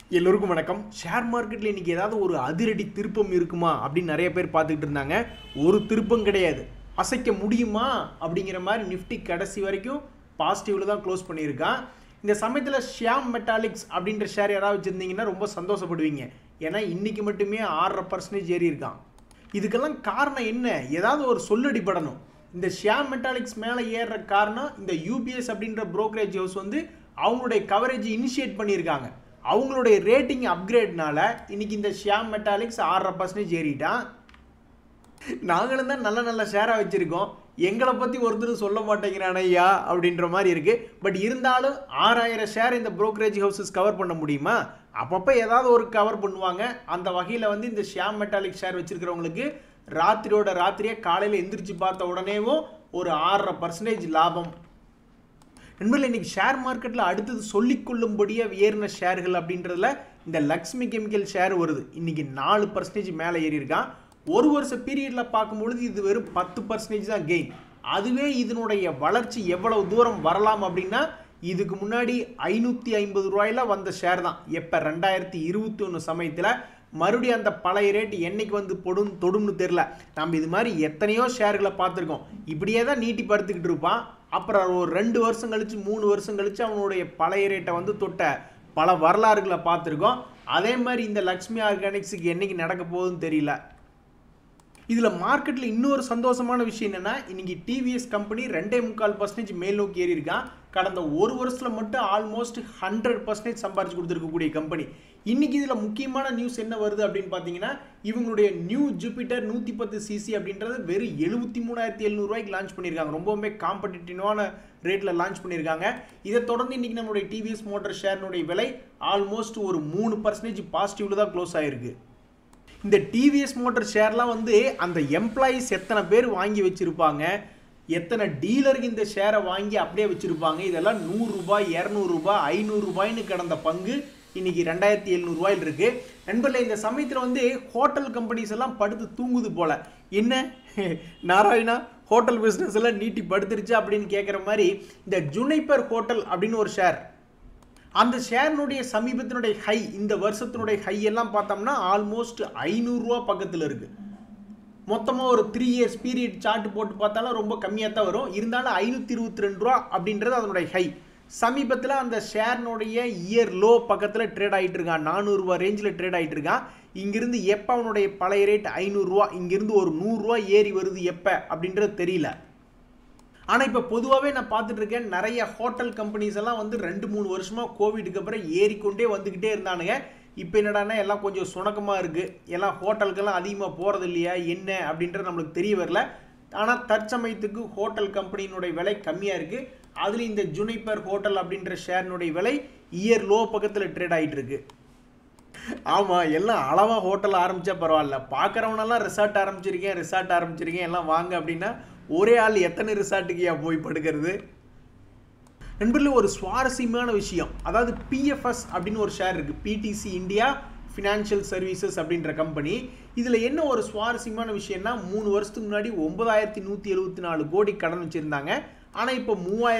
எல்லோருக்கும் வணக்கம். ஷேர் மார்க்கெட்டில் இன்றைக்கி ஏதாவது ஒரு அதிரடி திருப்பம் இருக்குமா அப்படின்னு நிறைய பேர் பார்த்துக்கிட்டு இருந்தாங்க. ஒரு திருப்பம் கிடையாது. அசைக்க முடியுமா அப்படிங்கிற மாதிரி நிஃப்டி கடைசி வரைக்கும் பாசிட்டிவில் தான் க்ளோஸ் பண்ணியிருக்கான். இந்த சமயத்தில் ஷியாம் மெட்டாலிக்ஸ் அப்படின்ற ஷேர் யாராவது வச்சுருந்தீங்கன்னா ரொம்ப சந்தோஷப்படுவீங்க. ஏன்னா இன்றைக்கி மட்டுமே 6.5% ஏறி இருக்கான். இதுக்கெல்லாம் காரணம் என்ன? ஏதாவது ஒரு சொல்லடிப்படணும். இந்த ஷியாம் மெட்டாலிக்ஸ் மேலே ஏறுற காரணம் இந்த யூபிஎஸ் அப்படின்ற புரோக்கரேஜ் ஹவுஸ் வந்து அவங்களுடைய கவரேஜ் இனிஷியேட் பண்ணியிருக்காங்க. அவங்களுடைய ரேட்டிங் அப்கிரேட்னால இன்னைக்கு இந்த ஷியாம் மெட்டாலிக்ஸ் 6% ஏறிட்டான். நாங்களும் தான் நல்ல நல்ல ஷேராக வச்சுருக்கோம், எங்களை பற்றி ஒருத்தரும் சொல்ல மாட்டேங்கிறான் ஐயா அப்படின்ற மாதிரி இருக்குது. பட் இருந்தாலும் 6000 ஷேர் இந்த புரோக்கரேஜ் ஹவுசஸ் கவர் பண்ண முடியுமா? அப்பப்போ ஏதாவது ஒரு கவர் பண்ணுவாங்க. அந்த வகையில் வந்து இந்த ஷியாம் மெட்டாலிக் ஷேர் வச்சுருக்கிறவங்களுக்கு ராத்திரியோட ராத்திரியே காலையில் எந்திரிச்சு பார்த்த உடனேவும் ஒரு 6.5% லாபம். நண்பர்கள், இன்றைக்கி ஷேர் மார்க்கெட்டில் அடுத்தது சொல்லிக்கொள்ளும்படியாக ஏறின ஷேர்கள் அப்படின்றதுல இந்த லக்ஷ்மி கெமிக்கல் ஷேர் வருது. இன்றைக்கி 4% மேலே ஏறியிருக்கான். ஒரு வருஷ பீரியடில் பார்க்கும்பொழுது இது வெறும் 10% தான் கெயின். அதுவே இதனுடைய வளர்ச்சி எவ்வளவு தூரம் வரலாம் அப்படின்னா, இதுக்கு முன்னாடி 550 ரூபாயில் வந்த ஷேர் தான். எப்போ 2021 சமயத்தில் மறுபடியும் அந்த பழைய ரேட் என்னைக்கு வந்து தொடும்னு தெரில. நம்ம இது மாதிரி எத்தனையோ ஷேர்களை பார்த்துருக்கோம். இப்படியே தான் நீட்டி படுத்துக்கிட்டு இருப்பான். அப்புறம் ஒரு 2 வருஷம் கழிச்சு 3 வருஷம் கழிச்சு அவனுடைய பழைய ரேட்டை வந்து தொட்ட பல வரலாறுகளை பார்த்துருக்கோம். அதே மாதிரி இந்த லக்ஷ்மி ஆர்கானிக்ஸுக்கு என்னைக்கு நடக்க போகுதுன்னு தெரியல. இதில் மார்க்கெட்டில் இன்னொரு சந்தோஷமான விஷயம் என்னென்னா, இன்றைக்கி டிவிஎஸ் கம்பெனி 2.25% மேல் நோக்கி ஏறி இருக்கான். கடந்த ஒரு வருஷத்தில் மட்டும் ஆல்மோஸ்ட் 100% சம்பாரிச்சு கொடுத்துருக்கக்கூடிய கம்பெனி. இன்றைக்கி இதில் முக்கியமான நியூஸ் என்ன வருது அப்படின்னு பார்த்தீங்கன்னா, இவங்களுடைய நியூ ஜூபிட்டர் 110cc அப்படின்றது வெறும் 73,700 ரூபாய்க்கு லான்ச் பண்ணியிருக்காங்க. ரொம்பவுமே காம்படிட்டிவான ரேட்டில் லான்ச் பண்ணியிருக்காங்க. இதை தொடர்ந்து இன்றைக்கி நம்மளுடைய டிவிஎஸ் மோட்டார் ஷேர்னுடைய விலை ஆல்மோஸ்ட் ஒரு 3% பாசிட்டிவில் தான் க்ளோஸ் ஆகிருக்கு. இந்த டிவிஎஸ் மோட்டார் ஷேர்லாம் வந்து அந்த எம்ப்ளாயீஸ் எத்தனை பேர் வாங்கி வச்சுருப்பாங்க, எத்தனை டீலருக்கு இந்த ஷேரை வாங்கி அப்படியே வச்சுருப்பாங்க. இதெல்லாம் 100 ரூபாய், 200 ரூபாய், 500 ரூபாய்னு கடந்த பங்கு இன்றைக்கி 2700 ரூபாயில் இருக்குது. நண்பர்களே, இந்த சமயத்தில் வந்து ஹோட்டல் கம்பெனிஸ் எல்லாம் படுத்து தூங்குது போல். என்ன நாராயணா, ஹோட்டல் பிஸ்னஸ் எல்லாம் நீட்டி படுத்துருச்சு அப்படின்னு கேட்குற மாதிரி இந்த ஜுனைப்பர் ஹோட்டல் அப்படின்னு ஒரு ஷேர், அந்த ஷேர்னுடைய சமீபத்தினுடைய ஹை, இந்த வருஷத்தினுடைய ஹை எல்லாம் பார்த்தோம்னா ஆல்மோஸ்ட் 500 ரூபா பக்கத்தில் இருக்குது. மொத்தமாக ஒரு 3 இயர்ஸ் பீரியட் சார்ட் போட்டு பார்த்தாலும் ரொம்ப கம்மியாக தான் வரும். இருந்தாலும் 522 ரூபா அப்படின்றது அதனுடைய ஹை. சமீபத்தில் அந்த ஷேர்னுடைய இயர் லோ பக்கத்தில் ட்ரேட் ஆகிட்டு இருக்கான். 400 ரூபா ரேஞ்சில் ட்ரேட் ஆகிட்டு இருக்கான். இங்கிருந்து எப்போ அவனுடைய பழைய ரேட் 500 ரூபா, இங்கிருந்து ஒரு 100 ரூபா ஏறி வருது எப்போ அப்படின்றது தெரியல. ஆனால் இப்போ பொதுவாகவே நான் பார்த்துட்டு இருக்கேன், நிறைய ஹோட்டல் கம்பெனிஸ் எல்லாம் வந்து 2-3 வருஷமாக கோவிடுக்கு அப்புறம் ஏறிக்கொண்டே வந்துக்கிட்டே இருந்தானுங்க. இப்போ என்னடானா எல்லாம் கொஞ்சம் சுணக்கமாக இருக்குது. எல்லாம் ஹோட்டலுக்கெல்லாம் அதிகமாக போகிறது இல்லையா என்ன அப்படின்றது நம்மளுக்கு தெரிய வரல. ஆனால் தற்சமயத்துக்கு ஹோட்டல் கம்பெனியினுடைய விலை கம்மியாக இருக்குது. அதில் இந்த ஜுனைப்பர் ஹோட்டல் அப்படின்ற ஷேர்னுடைய விலை இயர் லோ பக்கத்தில் ட்ரேட் ஆகிட்டு இருக்கு. ஆமாம், எல்லாம் அளவாக ஹோட்டல் ஆரம்பித்தா பரவாயில்ல. பார்க்குறவனெல்லாம் ரிசார்ட் ஆரம்பிச்சிருக்கேன் எல்லாம் வாங்க அப்படின்னா ஒரே ஆள் எத்தனை ரிசார்ட்டுக்கு போய் படுக்கிறது? நண்பர்களே, ஒரு சுவாரஸ்யமான விஷயம், அதாவது பிஎஃப்எஸ் அப்படின்னு ஒரு ஷேர் இருக்குது. பிடிசி இந்தியா ஃபினான்ஷியல் சர்வீசஸ் அப்படின்ற கம்பெனி. இதில் என்ன ஒரு சுவாரஸ்யமான விஷயம்னா, 3 வருஷத்துக்கு முன்னாடி 9174 கோடி கடன் வச்சுருந்தாங்க. ஆனால் இப்போ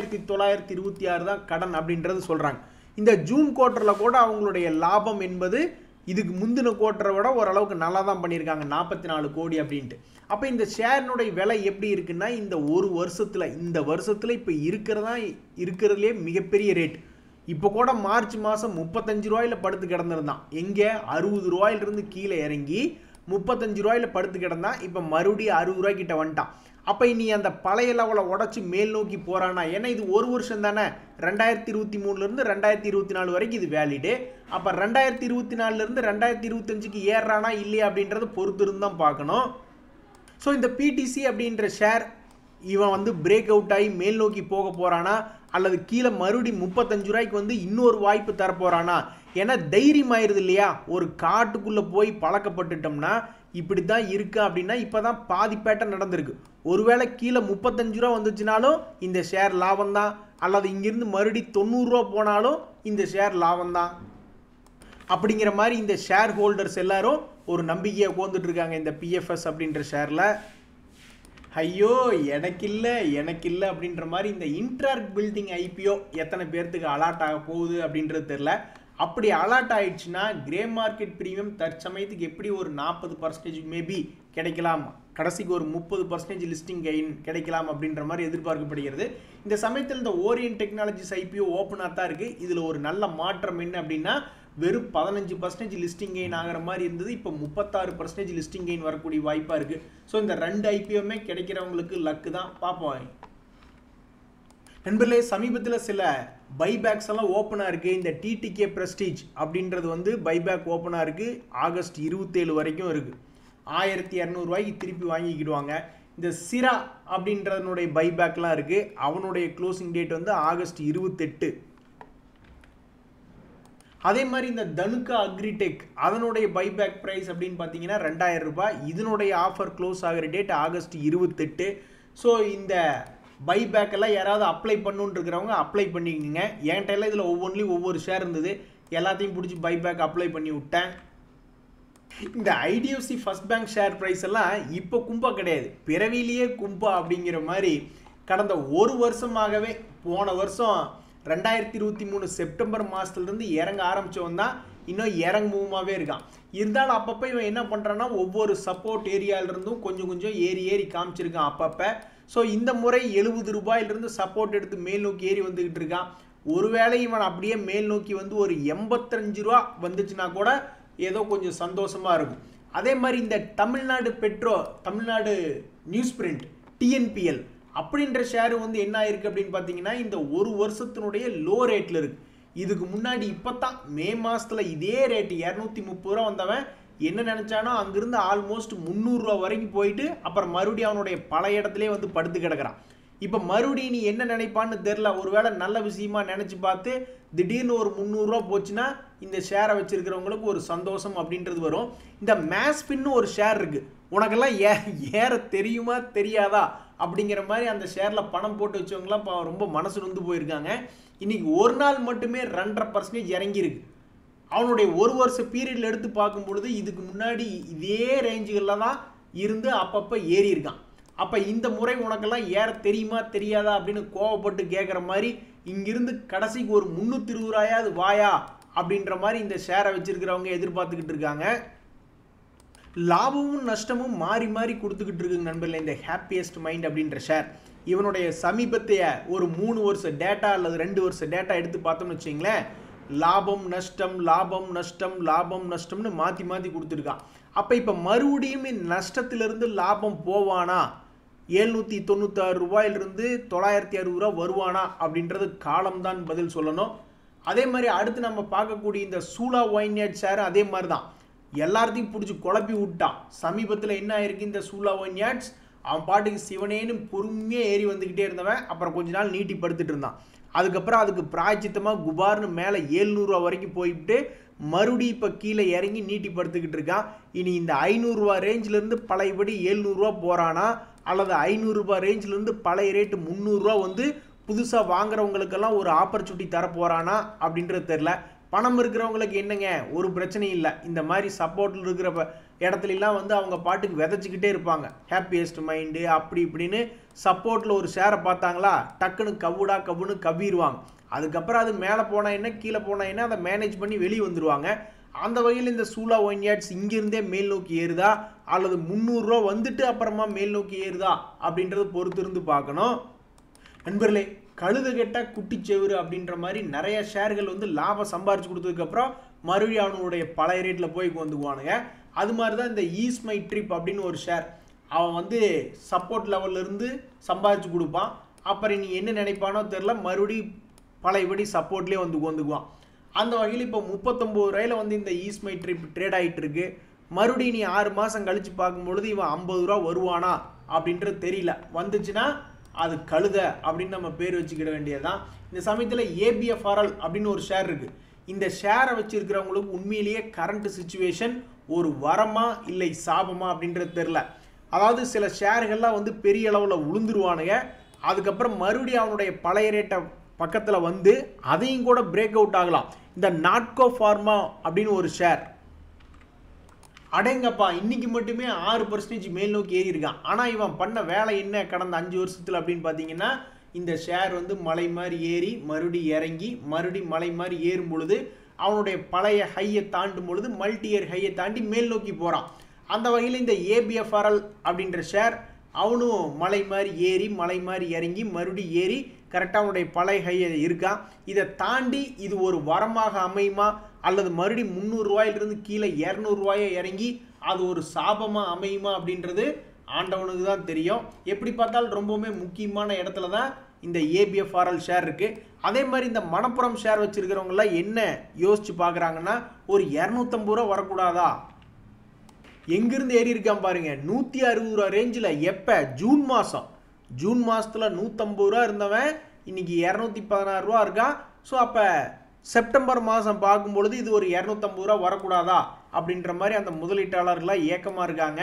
3926 தான் கடன் அப்படின்றது சொல்கிறாங்க. இந்த ஜூன் குவார்ட்டரில் கூட அவங்களுடைய லாபம் என்பது இதுக்கு முந்தின குவார்ட்டரை விட ஓரளவுக்கு நல்லா தான் பண்ணியிருக்காங்க, 44 கோடி அப்படின்ட்டு. அப்போ இந்த ஷேர்னுடைய விலை எப்படி இருக்குன்னா, இந்த வருஷத்தில் இப்போ இருக்கிறதுலே மிகப்பெரிய ரேட். இப்போ கூட மார்ச் மாதம் 35 ரூபாயில் படுத்து கிடந்திருந்தான். எங்கே 60 ரூபாயிலிருந்து கீழே இறங்கி 35 ரூபாயில் படுத்து கிடந்தான். இப்போ மறுபடியும் 60 ரூபாய்க்கிட்ட வந்துட்டான். அப்போ இனி அந்த பழைய லெவலை உடச்சி மேல் நோக்கி போகிறானா? ஏன்னா இது ஒரு வருஷம் தானே, 2023லேருந்து 2024 வரைக்கும் இது வேலிடு. அப்போ 2024லேருந்து 2025க்கு ஏறுறானா இல்லையா அப்படின்றத பொறுத்திருந்து தான் பார்க்கணும். ஸோ இந்த பிடிசி அப்படின்ற ஷேர் இவன் வந்து பிரேக் அவுட் ஆகி மேல் நோக்கி போக போகிறானா, அல்லது கீழே மறுபடியும் 35 ரூபாய்க்கு வந்து இன்னொரு வாய்ப்பு தரப்போகிறானா? ஏன்னா தைரியம் ஆயிடுது இல்லையா? ஒரு காட்டுக்குள்ளே போய் பழக்கப்பட்டுட்டோம்னா இப்படி தான் இருக்கு அப்படின்னா இப்போ தான் பாதி பேட்டை நடந்திருக்கு. ஒருவேளை கீழே 35 ரூபா வந்துச்சுனாலும் இந்த ஷேர் லாபம் தான், அல்லது இங்கிருந்து மறுபடி 90 ரூபா போனாலும் இந்த ஷேர் லாபம் தான். அப்படிங்கிற மாதிரி இந்த ஷேர் ஹோல்டர்ஸ் எல்லாரும் ஒரு நம்பிக்கையை உட்காந்துட்டு இருக்காங்க இந்த பிஎஃப்எஸ் அப்படின்ற ஷேரில். ஐயோ எனக்கு இல்லை அப்படின்ற மாதிரி இந்த இன்ட்ராக்ட் பில்டிங் ஐபிஓ எத்தனை பேர்த்துக்கு அலாட் ஆக போகுது அப்படின்றது தெரில. அப்படி அலர்ட் ஆயிடுச்சுன்னா கிரே மார்க்கெட் ப்ரீமியம் தற்சமயத்துக்கு எப்படி ஒரு 40% மேபி கிடைக்கலாம், கடைசிக்கு ஒரு 30% லிஸ்டிங் கெயின் கிடைக்கலாம் அப்படின்ற மாதிரி எதிர்பார்க்கப்படுகிறது. இந்த சமயத்தில் இந்த ஓரியன்ட் டெக்னாலஜிஸ் ஐபிஓ ஓப்பனாக தான் இருக்குது. இதில் ஒரு நல்ல மாற்றம் என்ன அப்படின்னா வெறும் 15% லிஸ்டிங் கெயின் ஆகிற மாதிரி இருந்தது, இப்போ 36% லிஸ்டிங் கெயின் வரக்கூடிய வாய்ப்பாக இருக்குது. ஸோ இந்த 2 ஐபிஓமே கிடைக்கிறவங்களுக்கு லக்கு தான். பார்ப்போம் நண்பர்களே. சமீபத்தில் சில பைபேக்ஸ் எல்லாம் ஓப்பனாக இருக்குது. இந்த டிடிகே பிரஸ்டீஜ் அப்படின்றது வந்து பைபேக் ஓப்பனாக இருக்குது, ஆகஸ்ட் 27 வரைக்கும் இருக்குது. 1200 ரூபாய்க்கு திருப்பி வாங்கிக்கிடுவாங்க. இந்த சிரா அப்படின்றதனுடைய பைபேக்லாம் இருக்குது, அவனுடைய க்ளோசிங் டேட் வந்து ஆகஸ்ட் 28. அதே மாதிரி இந்த தனுக்கா அக்ரிடெக் அதனுடைய பைபேக் ப்ரைஸ் அப்படின்னு பார்த்தீங்கன்னா 2000 ரூபாய். இதனுடைய ஆஃபர் க்ளோஸ் ஆகிற டேட் ஆகஸ்ட் 28. ஸோ இந்த பைபேக் எல்லாம் யாராவது அப்ளை பண்ணுன்னு இருக்கிறவங்க அப்ளை பண்ணிக்கோங்க. என்கிட்ட எல்லாம் இதில் ஒவ்வொரு ஷேர் இருந்தது, எல்லாத்தையும் பிடிச்சி பைபேக் அப்ளை பண்ணி விட்டேன். இந்த IDFC First Bank share price எல்லாம் இப்போ கும்பா கிடையாது, பிறவிலேயே கும்பா அப்படிங்கிற மாதிரி கடந்த ஒரு வருஷமாகவே, போன வருஷம் 2023 செப்டம்பர் மாதத்துலேருந்து இறங்க ஆரம்பித்தவன் தான் இன்னும் இறங்குமாவே இருக்கான். இருந்தாலும் அப்பப்போ இவன் என்ன பண்ணுறான்னா ஒவ்வொரு சப்போர்ட் ஏரியாவிலிருந்தும் கொஞ்சம் ஏறி காமிச்சிருக்கான் அப்பப்போ. ஸோ இந்த முறை 70 ரூபாயிலிருந்து சப்போர்ட் எடுத்து மேல் நோக்கி ஏறி வந்துக்கிட்டு இருக்கான். ஒருவேளை இவன் அப்படியே மேல் நோக்கி வந்து ஒரு 85 ரூபா வந்துச்சுன்னா கூட ஏதோ கொஞ்சம் சந்தோஷமாக இருக்கும். அதே மாதிரி இந்த தமிழ்நாடு நியூஸ் பிரிண்ட் டிஎன்பிஎல் அப்படின்ற ஷேர் வந்து என்ன ஆயிருக்கு அப்படின்னு பார்த்தீங்கன்னா இந்த ஒரு வருஷத்தினுடைய லோ ரேட்டில் இருக்குது. இதுக்கு முன்னாடி இப்போ தான் மே மாதத்தில் இதே ரேட்டு 230 ரூபா வந்தவன் என்ன நினச்சானோ அங்கிருந்து ஆல்மோஸ்ட் 300 ரூபா வரைக்கும் போயிட்டு அப்புறம் மறுபடியும் அவனுடைய பல இடத்துலேயே வந்து படுத்து கிடக்கிறான். இப்போ மறுபடியும் நீ என்ன நினைப்பான்னு தெரில, ஒருவேளை நல்ல விஷயமா நினச்சி பார்த்து திடீர்னு ஒரு 300 ரூபா போச்சுன்னா இந்த ஷேரை வச்சிருக்கிறவங்களுக்கு ஒரு சந்தோஷம் அப்படின்றது வரும். இந்த மேஸ்பின்னு ஒரு ஷேர் இருக்குது, உனக்கெல்லாம் ஏற தெரியுமா தெரியாதா அப்படிங்கிற மாதிரி அந்த ஷேரில் பணம் போட்டு வச்சவங்களாம் இப்போ ரொம்ப மனசு நொந்து போயிருக்காங்க. இன்றைக்கி ஒரு நாள் மட்டுமே 2.5% இறங்கியிருக்கு. அவனுடைய ஒரு வருஷ பீரியடில் எடுத்து பார்க்கும் பொழுது இதுக்கு முன்னாடி இதே ரேஞ்சுகளில் தான் இருந்து அப்பப்போ ஏறி இருக்கான். அப்போ இந்த முறை உனக்கெல்லாம் ஏற தெரியுமா தெரியாதா அப்படின்னு கோவப்பட்டு கேட்குற மாதிரி இங்கிருந்து கடைசிக்கு ஒரு 320 ரூபாயாவது வாயா அப்படின்ற மாதிரி இந்த ஷேரை வச்சிருக்கிறவங்க எதிர்பார்த்துக்கிட்டு இருக்காங்க. லாபமும் நஷ்டமும் மாறி கொடுத்துக்கிட்டு இருக்குங்க நண்பர்களே. இந்த ஹாப்பியஸ்ட் மைண்ட் அப்படின்ற ஷேர் இவனுடைய சமீபத்தைய ஒரு 3 வருஷ டேட்டா அல்லது 2 வருஷ டேட்டா எடுத்து பார்த்தோம்னு வச்சிங்களேன், லாபம் நஷ்டம்னு மாற்றி கொடுத்துருக்கான். அப்போ இப்போ மறுபடியும் நஷ்டத்திலிருந்து லாபம் போவானா, 796 ரூபாயிலிருந்து 960 ரூபா வருவானா அப்படின்றது காலம்தான் பதில் சொல்லணும். அதே மாதிரி அடுத்து நம்ம பார்க்கக்கூடிய இந்த சூலா ஒயின்யார்ட் ஷேர் அதே மாதிரி தான் எல்லாத்தையும் பிடிச்சி குழப்பி விட்டான். சமீபத்தில் என்ன ஆயிருக்கு, இந்த சூலா ஒயின்யார்ட்ஸ் அவன் பாட்டுக்கு சிவனேன்னு பொறுமையாக ஏறி வந்துக்கிட்டே இருந்தவன் அப்புறம் கொஞ்ச நாள் நீட்டி படுத்துட்டு இருந்தான். அதுக்கப்புறம் அதுக்கு பிராய்ச்சித்தமாக குபார்னு மேலே 700 ரூபா வரைக்கும் போயிட்டு மறுபடியும் இப்போ கீழே இறங்கி நீட்டி படுத்துக்கிட்டு இருக்கான். இனி இந்த 500 ரூபா ரேஞ்சிலேருந்து பழையபடி 700 ரூபா போகிறானா அல்லது 500 ரூபா ரேஞ்சிலேருந்து பழைய ரேட்டு 300 ரூபா வந்து புதுசாக வாங்குறவங்களுக்கெல்லாம் ஒரு ஆப்பர்ச்சுனிட்டி தர போகிறானா அப்படின்றது தெரில. பணம் இருக்கிறவங்களுக்கு என்னங்க ஒரு பிரச்சனையும் இல்லை, இந்த மாதிரி சப்போர்ட்டில் இருக்கிற இடத்துலலாம் வந்து அவங்க பாட்டுக்கு விதைச்சிக்கிட்டே இருப்பாங்க. ஹாப்பியஸ்ட் மைண்டு அப்படி இப்படின்னு சப்போர்ட்டில் ஒரு ஷேரை பார்த்தாங்களா டக்குன்னு கவ்வுன்னு கவ்விடுவாங்க. அதுக்கப்புறம் அது மேலே போனால் என்ன கீழே போனால் என்ன அதை மேனேஜ் பண்ணி வெளியே வந்துடுவாங்க. அந்த வகையில் இந்த சூலா ஒயின்யார்ட்ஸ் இங்கிருந்தே மேல் நோக்கி ஏறுதா அல்லது 300 ரூபா வந்துட்டு அப்புறமா மேல் நோக்கி ஏறுதா அப்படின்றத பொறுத்து இருந்து பார்க்கணும். நண்பர்களே, கழுத கெட்ட குட்டிச்செவரு அப்படின்ற மாதிரி நிறைய ஷேர்கள் வந்து லாபம் சம்பாரிச்சு கொடுத்ததுக்கப்புறம் மறுபடியும் அவனுடைய பழைய ரேட்டில் போய் வந்துக்குவானுங்க. அது மாதிரி தான் இந்த ஈஸ் மை ட்ரிப் அப்படின்னு ஒரு ஷேர், அவன் வந்து சப்போர்ட் லெவல்லேருந்து சம்பாரிச்சு கொடுப்பான். அப்புறம் நீ என்ன நினைப்பானோ தெரில, மறுபடியும் பழையபடி சப்போர்ட்லேயே வந்துக்குவான். அந்த வகையில் இப்போ 39 ரூபாயில் வந்து இந்த ஈஸ் மை ட்ரிப் ட்ரேட் ஆகிட்டு இருக்கு. மறுபடியும் நீ 6 மாதம் கழித்து பார்க்கும்பொழுது இவன் 50 ரூபா வருவானா அப்படின்றது தெரியல. வந்துச்சுன்னா அது கழுத அப்படின்னு நம்ம பேர் வச்சுக்கிட வேண்டியதுதான். இந்த சமயத்தில் ஏபிஎஃப்ஆர்எல் அப்படின்னு ஒரு ஷேர் இருக்குது. இந்த ஷேரை வச்சுருக்கிறவங்களுக்கு உண்மையிலேயே கரண்ட் சிச்சுவேஷன் ஒரு வரமா இல்லை சாபமா அப்படின்றது தெரில. அதாவது சில ஷேர்கள்லாம் வந்து பெரிய அளவில் உளுந்துருவானுங்க, அதுக்கப்புறம் மறுபடியும் அவனுடைய பழைய ரேட்டை பக்கத்தில் வந்து அதையும் கூட பிரேக் அவுட் ஆகலாம். இந்த நாட்கோ ஃபார்மா அப்படின்னு ஒரு ஷேர், அடேங்கப்பா இன்னைக்கு மட்டுமே 6% மேல் நோக்கி ஏறி இருக்கான். ஆனால் இவன் பண்ண வேலை என்ன கடந்த 5 வருஷத்தில் அப்படின்னு பார்த்தீங்கன்னா, இந்த ஷேர் வந்து மலை மாதிரி ஏறி மறுபடியும் இறங்கி மறுபடியும் மலை மாதிரி ஏறும் பொழுது அவனுடைய பழைய ஹையை தாண்டும் பொழுது மல்டி இயர் ஹையை தாண்டி மேல் நோக்கி போகிறான். அந்த வகையில் இந்த ஏபிஎஃப்ஆர்எல் அப்படின்ற ஷேர் அவனும் மலை மாதிரி ஏறி மலை மாதிரி இறங்கி மறுபடியும் ஏறி கரெக்டாக அவனுடைய பழைய ஹையை இருக்கான். இதை தாண்டி இது ஒரு வரமாக அமையுமா அல்லது மறுபடியும் 300 ரூபாயிலிருந்து கீழே 200 ரூபாயை இறங்கி அது ஒரு சாபமாக அமையுமா அப்படின்றது ஆண்டவனுக்கு தான் தெரியும். எப்படி பார்த்தாலும் ரொம்பவுமே முக்கியமான இடத்துல தான் இந்த ஏபிஎஃப்ஆர்எல் ஷேர் இருக்குது. அதே மாதிரி இந்த மணப்புரம் ஷேர் வச்சுருக்கிறவங்களாம் என்ன யோசிச்சு பார்க்குறாங்கன்னா, ஒரு 250 ரூபா வரக்கூடாதா? எங்கிருந்து ஏறி இருக்கான் பாருங்க, 160 ரூபா ரேஞ்சில். எப்போ? ஜூன் மாதத்தில் 150 ரூபா இருந்தவன் இன்னைக்கு 216 ரூபா இருக்கான். ஸோ அப்போ செப்டம்பர் மாதம் பார்க்கும்பொழுது இது ஒரு 250 ரூபா வரக்கூடாதா அப்படின்ற மாதிரி அந்த முதலீட்டாளர்கள்லாம் ஏக்கமாக இருக்காங்க.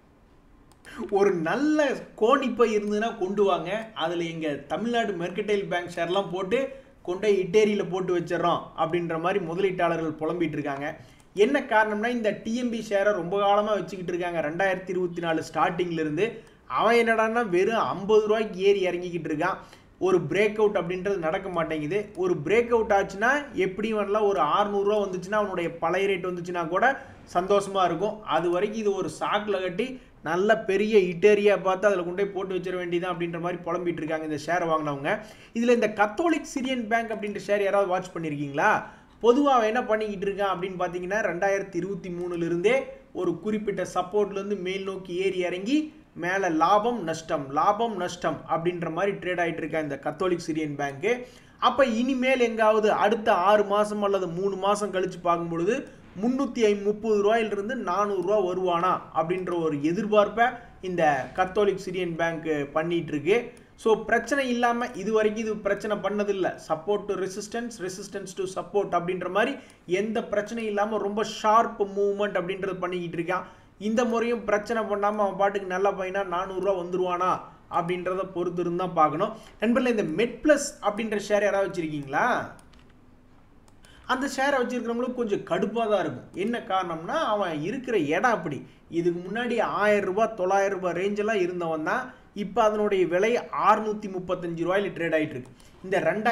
ஒரு நல்ல கோணிப்பை இருந்ததுன்னா கொண்டு வாங்க, அதில் எங்கள் தமிழ்நாடு மெர்கடைல் பேங்க் ஷேர்லாம் போட்டு கொண்டு இட்டேரியில் போட்டு வச்சிடறோம் அப்படின்ற மாதிரி முதலீட்டாளர்கள் புலம்பிட்டு இருக்காங்க. என்ன காரணம்னா, இந்த டிஎம்பி ஷேரை ரொம்ப காலமாக வச்சுக்கிட்டு இருக்காங்க. 2024 ஸ்டார்டிங்லேருந்து அவன் என்னடான்னா வெறும் 50 ரூபாய்க்கு ஏறி இறங்கிக்கிட்டு இருக்கான். ஒரு பிரேக் அவுட் அப்படின்றது நடக்க மாட்டேங்குது. ஒரு பிரேக் அவுட் ஆச்சுன்னா எப்படியும் வரலாம், ஒரு 600 ரூபா வந்துச்சுன்னா அவனுடைய பழைய ரேட் வந்துச்சுன்னா கூட சந்தோஷமாக இருக்கும். அது வரைக்கும் இது ஒரு சாக்கில் கட்டி நல்ல பெரிய இட்டேரியா பார்த்து அதில் கொண்டு போய் போட்டு வச்சிட வேண்டியதான் அப்படின்ற மாதிரி புலம்பிட்டு இருக்காங்க இந்த ஷேரை வாங்கினவங்க. இதில் இந்த கத்தோலிக் சிரியன் பேங்க் அப்படின்ற ஷேர் யாராவது வாட்ச் பண்ணியிருக்கீங்களா? பொதுவாக என்ன பண்ணிக்கிட்டு இருக்கான் அப்படின்னு பார்த்தீங்கன்னா, 2023 ஒரு குறிப்பிட்ட சப்போர்ட்லேருந்து மேல் நோக்கி ஏறி இறங்கி மேலே லாபம் நஷ்டம் அப்படின்ற மாதிரி ட்ரேட் ஆகிட்டு இருக்கா இந்த கத்தோலிக் சிரியன் பேங்க்கு. அப்போ இனிமேல் எங்காவது அடுத்த 6 மாதம் அல்லது 3 மாதம் கழித்து பார்க்கும்பொழுது 330 ரூபாயிலிருந்து 400 ரூபா வருவானா அப்படின்ற ஒரு எதிர்பார்ப்பை இந்த கத்தோலிக் சிரியன் பேங்க் பண்ணிட்டு இருக்கு. ஸோ பிரச்சனை இல்லாமல் இது வரைக்கும் இது பிரச்சனை பண்ணதில்லை. Support to resistance to support அப்படின்ற மாதிரி எந்த பிரச்சனையும் இல்லாமல் ரொம்ப ஷார்ப் மூவ்மெண்ட் அப்படின்றது பண்ணிக்கிட்டு இருக்கான். இந்த முறையும் பிரச்சனை பண்ணாமல் அவன் பாட்டுக்கு நல்ல பையனா 400 ரூபா வந்துருவானா அப்படின்றத பொறுத்து இருந்தால் பார்க்கணும். நண்பர்களே, இந்த மெட்ப்ளஸ் அப்படின்ற ஷேர் யாராவது வச்சுருக்கீங்களா? அந்த ஷேரை வச்சுருக்கிறவங்களுக்கு கொஞ்சம் கடுப்பாக தான் இருக்கும். என்ன காரணம்னா, அவன் இருக்கிற இடம் அப்படி. இதுக்கு முன்னாடி 1000 ரூபா 900 ரூபாய் ரேஞ்செல்லாம் இருந்தவன் தான் இப்போ அதனுடைய விலை 635 ரூபாயில் ட்ரேட் ஆகிட்டு இருக்கு. இந்த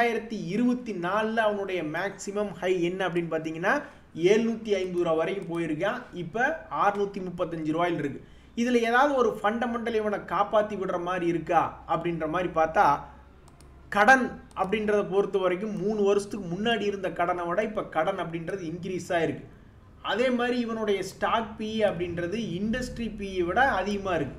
2024 அவனுடைய மேக்சிமம் ஹை என்ன அப்படின்னு பார்த்தீங்கன்னா 750 ரூபா வரைக்கும் போயிருக்கான். இப்போ 635 ரூபாயில் இருக்கு. இதில் ஏதாவது ஒரு ஃபண்டமெண்டல் இவனை காப்பாற்றி விடுற மாதிரி இருக்கா அப்படின்ற மாதிரி பார்த்தா, கடன் அப்படின்றத பொறுத்த வரைக்கும் 3 வருஷத்துக்கு முன்னாடி இருந்த கடனை விட இப்போ கடன் அப்படின்றது இன்க்ரீஸ் ஆகிருக்கு. அதே மாதிரி இவனுடைய ஸ்டாக் பிஇ அப்படின்றது இண்டஸ்ட்ரி பிஇ விட அதிகமாக இருக்குது.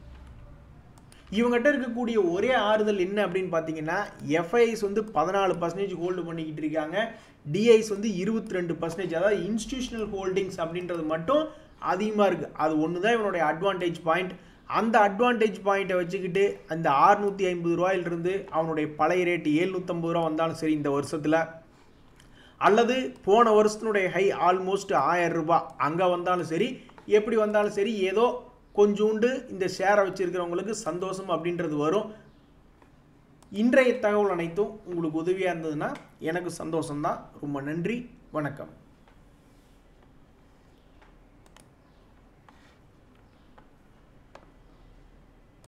இவங்ககிட்ட இருக்கக்கூடிய ஒரே ஆறுதல் என்ன அப்படின்னு பார்த்தீங்கன்னா, எஃப்ஐஸ் 14% ஹோல்டு பண்ணிக்கிட்டு இருக்காங்க. டிஐஸ் 22%, அதாவது இன்ஸ்டிடியூஷனல் ஹோல்டிங்ஸ் அப்படின்றது மட்டும் அதிகமாக இருக்குது. அது ஒன்று தான் இவனுடைய அட்வான்டேஜ் பாயிண்ட். அந்த அட்வான்டேஜ் பாயிண்ட்டை வச்சுக்கிட்டு அந்த 650 ரூபாயிலிருந்து அவனுடைய பழைய ரேட்டு 750 ரூபா வந்தாலும் சரி இந்த வருஷத்தில், அல்லது போன வருஷத்தினுடைய ஹை ஆல்மோஸ்ட் 1000 ரூபாய் அங்கே வந்தாலும் சரி, எப்படி வந்தாலும் சரி, ஏதோ கொஞ்சோண்டு இந்த ஷேரை வச்சுருக்கிறவங்களுக்கு சந்தோஷம் அப்படின்றது வரும். இன்றைய தகவல் அனைத்தும் உங்களுக்கு உதவியாக இருந்ததுன்னா எனக்கு சந்தோஷம்தான். ரொம்ப நன்றி, வணக்கம்.